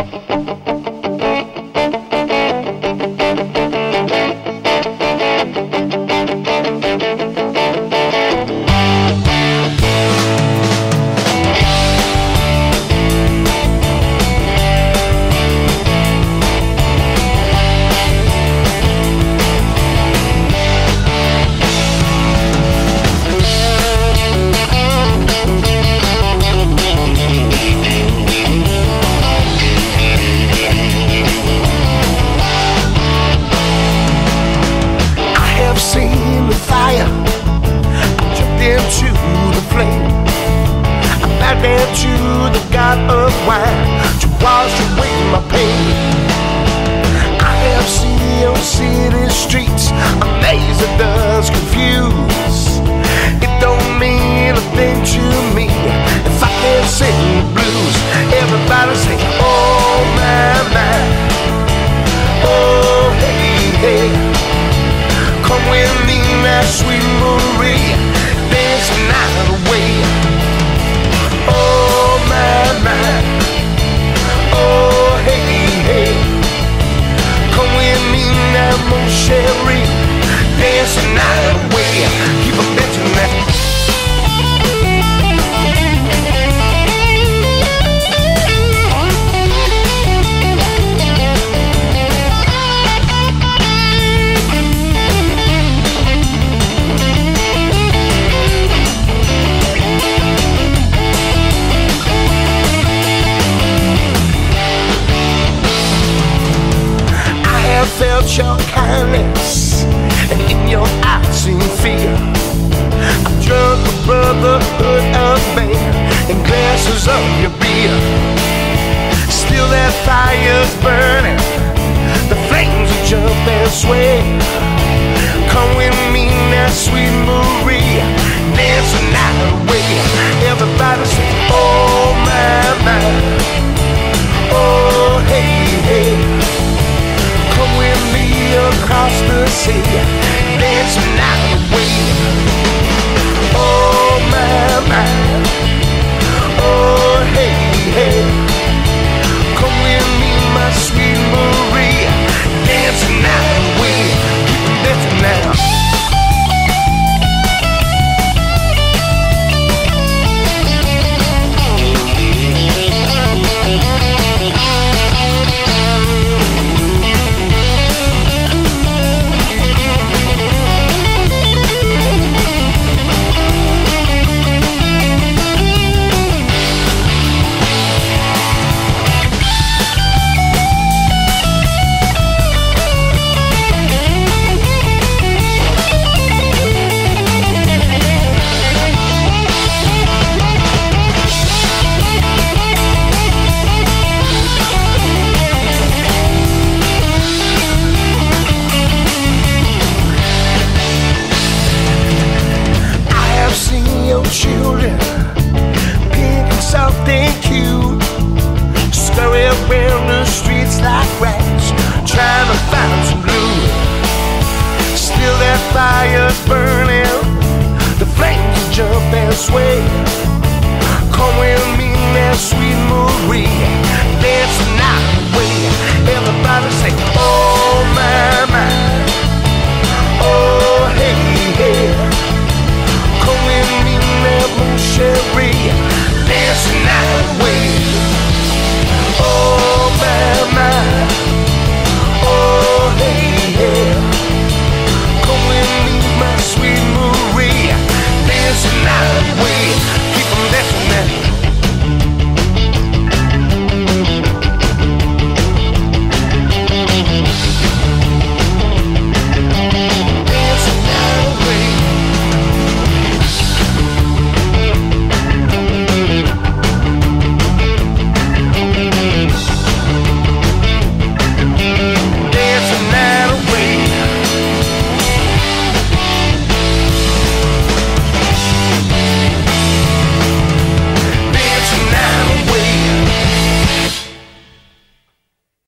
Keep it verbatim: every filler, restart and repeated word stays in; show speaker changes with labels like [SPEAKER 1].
[SPEAKER 1] To the god of wine to wash away my pain. I have seen your city streets amazed and does confuse. It don't mean a thing to me if I can't sing the blues. Everybody sing, oh my, my, oh hey, hey. Come with me now, sweet Marie, dance the night away. Oh my, my, oh hey, hey. Come with me now, mon chéri, dance the night away. Keep on dancing now. Felt your kindness, and in your eyes seen fear. I drunk the brotherhood of man and glasses of your beer. Still that fire's burning, the flames will jump and sway. Come with me now, sweet Marie, dance the night away. Everybody say, oh my, my, oh hey, hey. Come with me across the sea, dance the night away. Oh my, my, oh hey, hey. Come with me, my sweet Marie, dance the night away. Keep on dancing now. Children, pink and soft and cute, scurry around the streets like rats, trying to find some glue. Still that fire's burning, the flames jump and sway. Come with me now, sweet Marie,